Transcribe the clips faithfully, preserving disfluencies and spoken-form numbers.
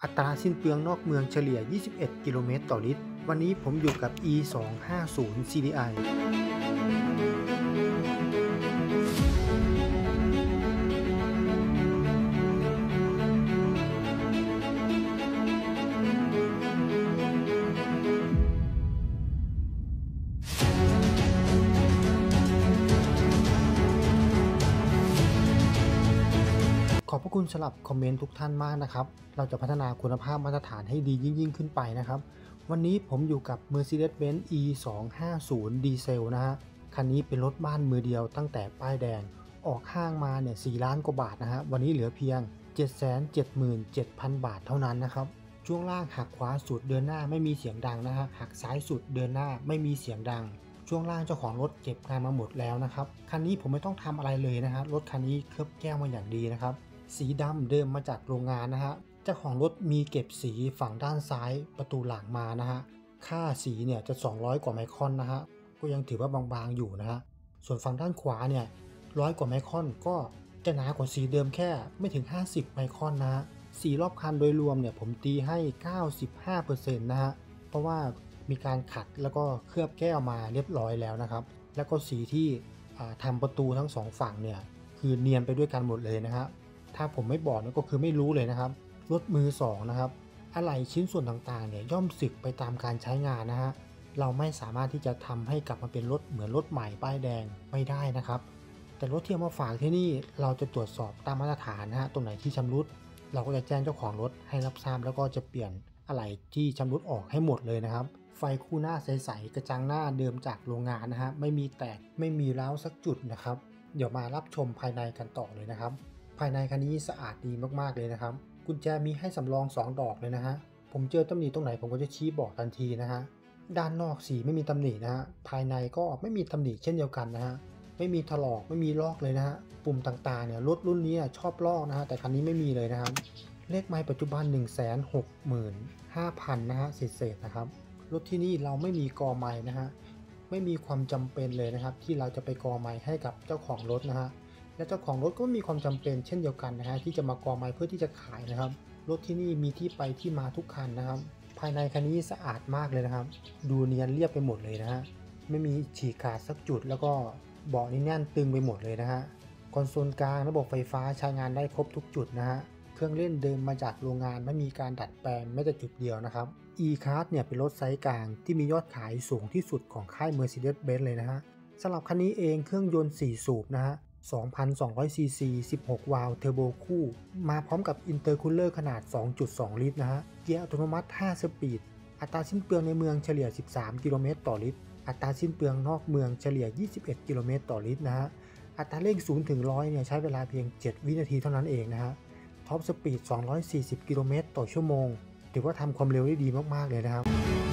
อัตราสิ้นเปลืองนอกเมืองเฉลี่ย ยี่สิบเอ็ด กิโลเมตรต่อลิตร วันนี้ผมอยู่กับ อี สองห้าศูนย์ ซี ดี ไอ ขอบพระคุณสำหรับคอมเมนต์ทุกท่านมากนะครับ เราจะพัฒนาคุณภาพมาตรฐานให้ดียิ่งยิ่งขึ้นไปนะครับ วันนี้ผมอยู่กับ Mercedes-Benz อี สองห้าศูนย์ ดีเซลนะฮะ คันนี้เป็นรถบ้านมือเดียวตั้งแต่ป้ายแดง ออกห้างมาเนี่ย สี่ล้านกว่าบาทนะฮะ วันนี้เหลือเพียง เจ็ดแสนเจ็ดหมื่นเจ็ดพัน บาทเท่านั้นนะครับ ช่วงล่างหักขวาสุดเดินหน้าไม่มีเสียงดังนะฮะ หักซ้ายสุดเดินหน้าไม่มีเสียงดัง ช่วงล่างเจ้าของรถเก็บงานมาหมดแล้วนะครับ คันนี้ผมไม่ต้องทำอะไรเลยนะฮะ รถคันนี้เคลือบแก้วมาอย่างดีนะครับ สีดำเดิมมาจากโรงงานนะฮะ เจ้าของรถมีเก็บสีฝั่งด้านซ้ายประตูหลังมานะฮะ ค่าสีเนี่ยจะสองร้อยกว่าไมครอนนะฮะ ก็ยังถือว่าบางๆอยู่นะฮะ ส่วนฝั่งด้านขวาเนี่ยร้อยกว่าไมครอนก็จะหนากว่าสีเดิมแค่ไม่ถึงห้าสิบไมครอนนะฮะ สีรอบคันโดยรวมเนี่ยผมตีให้ เก้าสิบห้าเปอร์เซ็นต์ นะฮะ เพราะว่ามีการขัดแล้วก็เคลือบแก้วมาเรียบร้อยแล้วนะครับ แล้วก็สีที่ทำประตูทั้งสองฝั่งเนี่ยคือเนียนไปด้วยกันหมดเลยนะฮะ ถ้าผมไม่บอกเนี่ยก็คือไม่รู้เลยนะครับ รถมือสองนะครับอะไหล่ชิ้นส่วนต่างๆเนี่ยย่อมสึกไปตามการใช้งานนะฮะ เราไม่สามารถที่จะทำให้กลับมาเป็นรถเหมือนรถใหม่ป้ายแดงไม่ได้นะครับ แต่รถที่เอามาฝากที่นี่เราจะตรวจสอบตามมาตรฐานนะฮะ ตรงไหนที่ชำรุดเราก็จะแจ้งเจ้าของรถให้รับทราบแล้วก็จะเปลี่ยนอะไหล่ที่ชำรุดออกให้หมดเลยนะครับ ไฟคู่หน้าใสๆกระจังหน้าเดิมจากโรงงานนะฮะ ไม่มีแตกไม่มีร้าวสักจุดนะครับ เดี๋ยวมารับชมภายในกันต่อเลยนะครับ ภายในคันนี้สะอาดดีมากๆเลยนะครับ กุญแจมีให้สำรองสองดอกเลยนะฮะ ผมเจอตำหนิตรงไหนผมก็จะชี้บอกทันทีนะฮะ ด้านนอกสีไม่มีตำหนินะฮะ ภายในก็ไม่มีตำหนิเช่นเดียวกันนะฮะ ไม่มีถลอกไม่มีลอกเลยนะฮะ ปุ่มต่างๆเนี่ยรถรุ่นนี้ชอบลอกนะฮะ แต่คันนี้ไม่มีเลยนะครับ เลขไมล์ปัจจุบัน หนึ่งแสนหกหมื่นห้าพัน นะฮะเศษๆนะครับ รถที่นี่เราไม่มีกอไมล์นะฮะ ไม่มีความจำเป็นเลยนะครับที่เราจะไปกอไมล์ให้กับเจ้าของรถนะฮะ และเจ้าของรถก็มีความจำเป็นเช่นเดียวกันนะฮะที่จะมากอไมล์เพื่อที่จะขายนะครับ รถที่นี่มีที่ไปที่มาทุกคันนะครับ ภายในคันนี้สะอาดมากเลยนะครับ ดูเนียนเรียบไปหมดเลยนะฮะ ไม่มีฉีกขาดสักจุดแล้วก็เบาะนี่แน่นตึงไปหมดเลยนะฮะ คอนโซลกลางระบบไฟฟ้าใช้งานได้ครบทุกจุดนะฮะ เครื่องเล่นเดิมมาจากโรงงานไม่มีการดัดแปลงแม้แต่จุดเดียวนะครับ E-Class เนี่ยเป็นรถไซส์กลางที่มียอดขายสูงที่สุดของค่าย Mercedes-Benz เลยนะฮะสำหรับคันนี้เองเครื่องยนต์สี่สูบนะฮะ สองพันสองร้อย ซี ซี สิบหก วาล์วเทอร์โบคู่มาพร้อมกับอินเตอร์คูลเลอร์ขนาด สองจุดสอง ลิตรนะฮะเกียร์อัตโนมัติห้าสปีดอัตราสิ้นเปลืองในเมืองเฉลี่ยสิบสามกิโลเมตรต่อลิตรอัตราสิ้นเปลืองนอกเมืองเฉลี่ยยี่สิบเอ็ดกิโลเมตรต่อลิตรนะฮะอัตราเร่งศูนย์ถึงหนึ่งร้อยเนี่ยใช้เวลาเพียงเจ็ดวินาทีเท่านั้นเองนะฮะท็อปสปีดสองร้อยสี่สิบกิโลเมตรต่อชั่วโมงถือว่าทำความเร็วได้ดีมากๆเลยนะครับ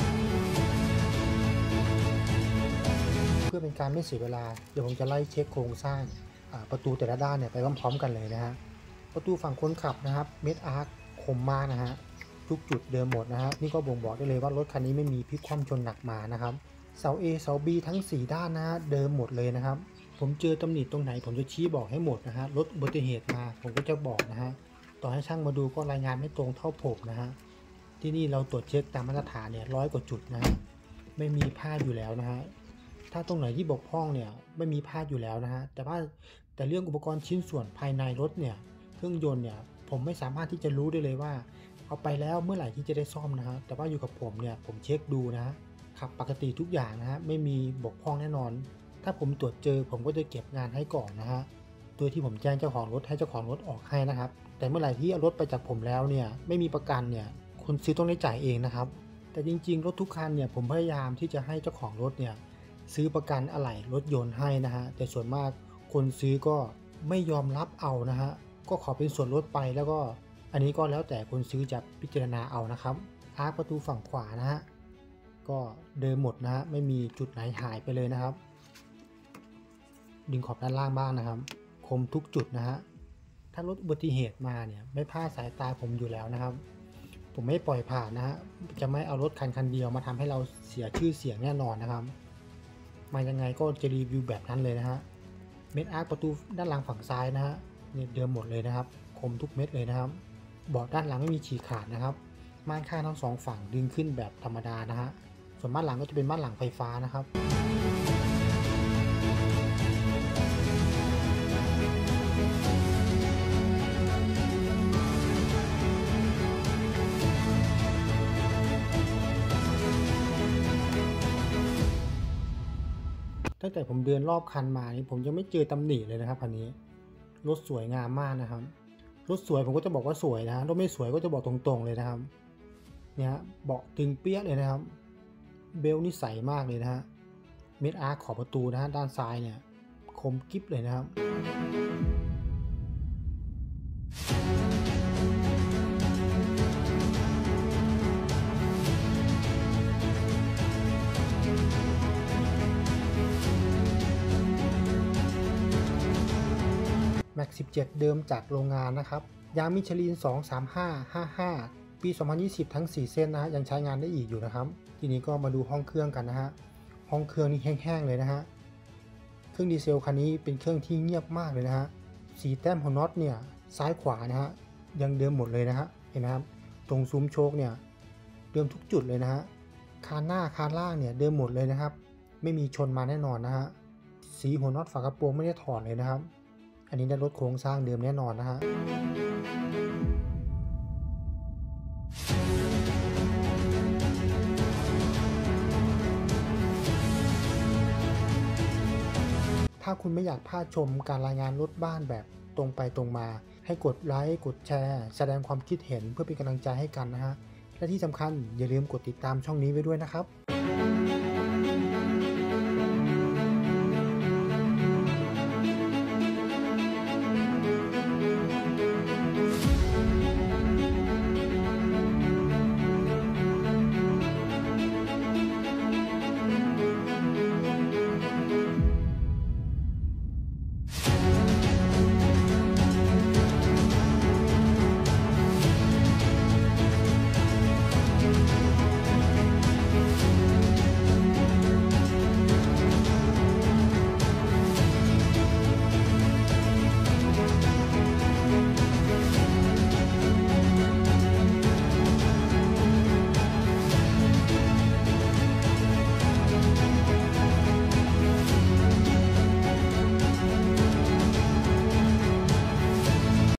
เพื่อเป็นการไม่เสียเวลาเดี๋ยวผมจะไล่เช็คโครงสร้างประตูแต่ละด้านเนี่ยไปพร้อมๆกันเลยนะฮะประตูฝั่งคนขับนะครับเมดอาร์คคมมากนะฮะทุกจุดเดิมหมดนะฮะนี่ก็บ่งบอกได้เลยว่ารถคันนี้ไม่มีพลิกคว่ำชนหนักมานะครับเสา A เสา B ทั้งสี่ด้านนะฮะเดิมหมดเลยนะครับผมเจอตำหนิตรงไหนผมจะชี้บอกให้หมดนะฮะรถอุบัติเหตุมาผมก็จะบอกนะฮะต่อให้ช่างมาดูก็รายงานไม่ตรงเท่าผมนะฮะที่นี่เราตรวจเช็คตามมาตรฐานเนี่ยร้อยกว่าจุดนะฮะไม่มีพลาดอยู่แล้วนะฮะถ้าตรงไหนที่บกพร่องเนี่ยไม่มีพลาดอยู่แล้วนะฮะแต่ว่าแต่เรื่องอุปกรณ์ชิ้นส่วนภายในรถเนี่ยเครื่องยนต์เนี่ยผมไม่สามารถที่จะรู้ได้เลยว่าเอาไปแล้วเมื่อไหร่ที่จะได้ซ่อมนะฮะแต่ว่าอยู่กับผมเนี่ยผมเช็คดูนะขับปกติทุกอย่างนะฮะไม่มีบกพร่องแน่นอนถ้าผมตรวจเจอผมก็จะเก็บงานให้ก่อนนะฮะโดยที่ผมแจ้งเจ้าของรถให้เจ้าของรถออกให้นะครับแต่เมื่อไหร่ที่เอารถไปจากผมแล้วเนี่ยไม่มีประกันเนี่ยคนซื้อต้องได้จ่ายเองนะครับแต่จริงๆรถทุกคันเนี่ยผมพยายามที่จะให้เจ้าของรถเนี่ยซื้อประกันอะไหล่รถยนต์ให้นะฮะแต่ส่วนมากคนซื้อก็ไม่ยอมรับเอานะฮะก็ขอเป็นส่วนลดไปแล้วก็อันนี้ก็แล้วแต่คนซื้อจะพิจารณาเอานะครับอาร์คประตูฝั่งขวานะฮะก็เดิมหมดนะฮะไม่มีจุดไหนหายไปเลยนะครับดึงขอบด้านล่างบ้างนะครับคมทุกจุดนะฮะถ้ารถอุบัติเหตุมาเนี่ยไม่พลาดสายตาผมอยู่แล้วนะครับผมไม่ปล่อยผ่านนะฮะจะไม่เอารถคันคันเดียวมาทำให้เราเสียชื่อเสียงแน่นอนนะครับมายังไงก็จะรีวิวแบบนั้นเลยนะฮะเม็ดอาร์คประตูด้านหลังฝั่งซ้ายนะฮะเนี่ยเดิมหมดเลยนะครับคมทุกเม็ดเลยนะครับเบาะด้านหลังไม่มีฉีกขาดนะครับม่านข้างทั้งสองฝั่งดึงขึ้นแบบธรรมดานะฮะส่วนม่านหลังก็จะเป็นม่านหลังไฟฟ้านะครับตั้งแต่ผมเดินรอบคันมานี่ผมยังไม่เจอตำหนิเลยนะครับคันนี้รถสวยงามมากนะครับรถสวยผมก็จะบอกว่าสวยนะรถไม่สวยก็จะบอกตรงๆเลยนะครับเนี่ยเบาะตึงเปี้ยเลยนะครับเบลนี่ใสมากเลยนะฮะเม็ดอาร์ขอบประตูนะฮะด้านซ้ายเนี่ยคมกิ๊บเลยนะครับแม็กสิบเจ็ดเดิมจากโรงงานนะครับยางมิชลินสอง สาม ห้า ห้า ห้าปี สองพันยี่สิบ ทั้งสี่เส้นนะฮะยังใช้งานได้อีกอยู่นะครับทีนี้ก็มาดูห้องเครื่องกันนะฮะห้องเครื่องนี่แห้งๆเลยนะฮะเครื่องดีเซลคันนี้เป็นเครื่องที่เงียบมากเลยนะฮะสีแต้มของน็อตเนี่ยซ้ายขวานะฮะยังเดิมหมดเลยนะฮะเห็นไหมครับตรงซุ้มโชคเนี่ยเดิมทุกจุดเลยนะฮะคานหน้าคานล่างเนี่ยเดิมหมดเลยนะครับไม่มีชนมาแน่นอนนะฮะสีหัวน็อตฝากระโปรงไม่ได้ถอดเลยนะครับอันนี้ได้รถโครงสร้างเดิมแน่นอนนะฮะถ้าคุณไม่อยากพลาดชมการรายงานรถบ้านแบบตรงไปตรงมาให้กดไลค์กดแชร์แสดงความคิดเห็นเพื่อเป็นกำลังใจให้กันนะฮะและที่สำคัญอย่าลืมกดติดตามช่องนี้ไว้ด้วยนะครับ